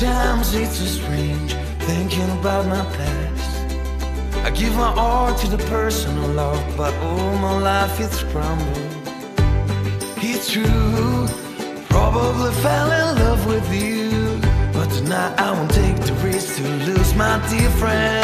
Sometimes it's so strange thinking about my past. I give my all to the person I love, but all my life it's crumbled. It's true, probably fell in love with you, but tonight I won't take the risk to lose my dear friend.